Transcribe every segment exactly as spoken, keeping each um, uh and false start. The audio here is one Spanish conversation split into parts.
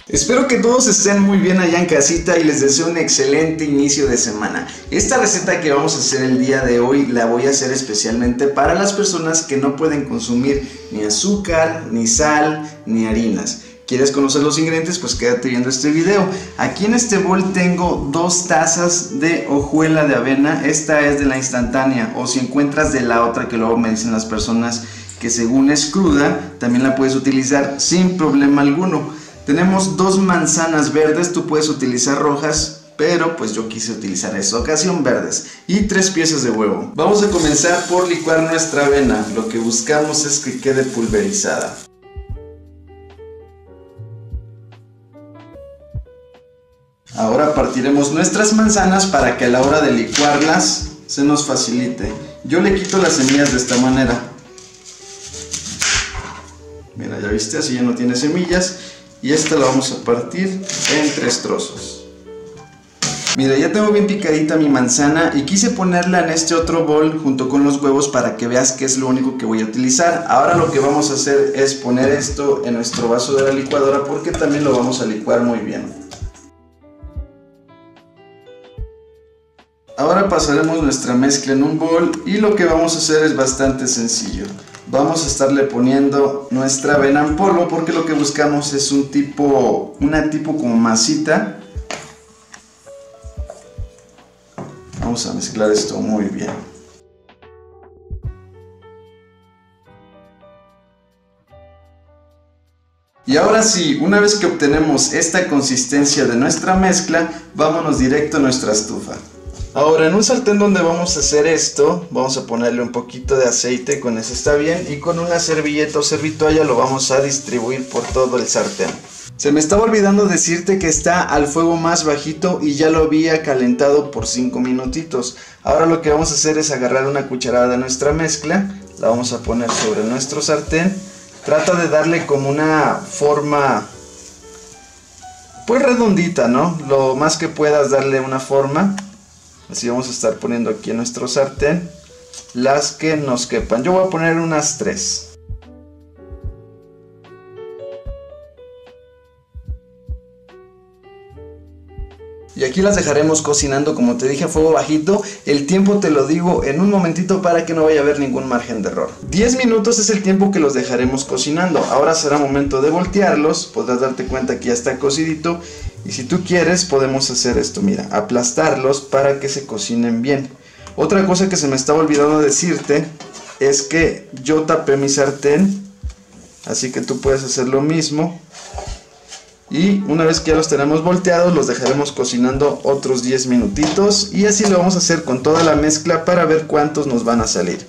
Espero que todos estén muy bien allá en casita y les deseo un excelente inicio de semana. Esta receta que vamos a hacer el día de hoy la voy a hacer especialmente para las personas que no pueden consumir ni azúcar, ni sal, ni harinas. ¿Quieres conocer los ingredientes? Pues quédate viendo este video. Aquí en este bol tengo dos tazas de hojuela de avena. Esta es de la instantánea, o si encuentras de la otra que luego me dicen las personas que según es cruda, también la puedes utilizar sin problema alguno. Tenemos dos manzanas verdes, tú puedes utilizar rojas, pero pues yo quise utilizar en esta ocasión verdes. Y tres piezas de huevo. Vamos a comenzar por licuar nuestra avena. Lo que buscamos es que quede pulverizada. Ahora partiremos nuestras manzanas para que a la hora de licuarlas se nos facilite. Yo le quito las semillas de esta manera. Mira, ya viste, así ya no tiene semillas. Y esta la vamos a partir en tres trozos. Mira, ya tengo bien picadita mi manzana y quise ponerla en este otro bol junto con los huevos para que veas que es lo único que voy a utilizar. Ahora lo que vamos a hacer es poner esto en nuestro vaso de la licuadora porque también lo vamos a licuar muy bien. Ahora pasaremos nuestra mezcla en un bol y lo que vamos a hacer es bastante sencillo. Vamos a estarle poniendo nuestra avena en polvo porque lo que buscamos es un tipo, una tipo como masita. Vamos a mezclar esto muy bien. Y ahora sí, una vez que obtenemos esta consistencia de nuestra mezcla, vámonos directo a nuestra estufa. Ahora en un sartén donde vamos a hacer esto, vamos a ponerle un poquito de aceite, con eso está bien, y con una servilleta o servitoalla lo vamos a distribuir por todo el sartén. Se me estaba olvidando decirte que está al fuego más bajito y ya lo había calentado por cinco minutitos. Ahora lo que vamos a hacer es agarrar una cucharada de nuestra mezcla, la vamos a poner sobre nuestro sartén. Trata de darle como una forma pues redondita, ¿no? Lo más que puedas darle una forma. Así vamos a estar poniendo aquí en nuestro sartén las que nos quepan. Yo voy a poner unas tres. Y aquí las dejaremos cocinando, como te dije, a fuego bajito. El tiempo te lo digo en un momentito para que no vaya a haber ningún margen de error. diez minutos es el tiempo que los dejaremos cocinando. Ahora será momento de voltearlos. Podrás darte cuenta que ya está cocidito. Y si tú quieres podemos hacer esto, mira, aplastarlos para que se cocinen bien. Otra cosa que se me estaba olvidando decirte es que yo tapé mi sartén, así que tú puedes hacer lo mismo. Y una vez que ya los tenemos volteados, los dejaremos cocinando otros diez minutitos. Y así lo vamos a hacer con toda la mezcla para ver cuántos nos van a salir.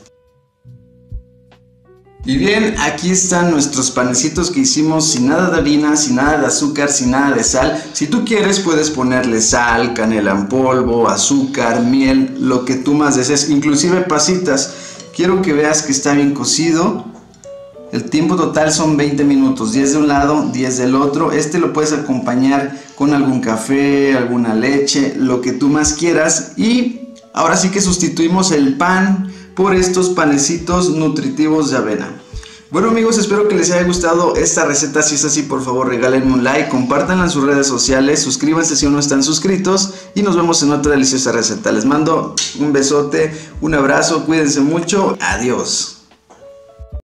Y bien, aquí están nuestros panecitos que hicimos sin nada de harina, sin nada de azúcar, sin nada de sal. Si tú quieres puedes ponerle sal, canela en polvo, azúcar, miel, lo que tú más desees, inclusive pasitas. Quiero que veas que está bien cocido. El tiempo total son veinte minutos, diez de un lado, diez del otro. Este lo puedes acompañar con algún café, alguna leche, lo que tú más quieras. Y ahora sí que sustituimos el pan por estos panecitos nutritivos de avena. Bueno amigos, espero que les haya gustado esta receta. Si es así, por favor regálenme un like, compártanla en sus redes sociales, suscríbanse si aún no están suscritos y nos vemos en otra deliciosa receta. Les mando un besote, un abrazo, cuídense mucho, adiós.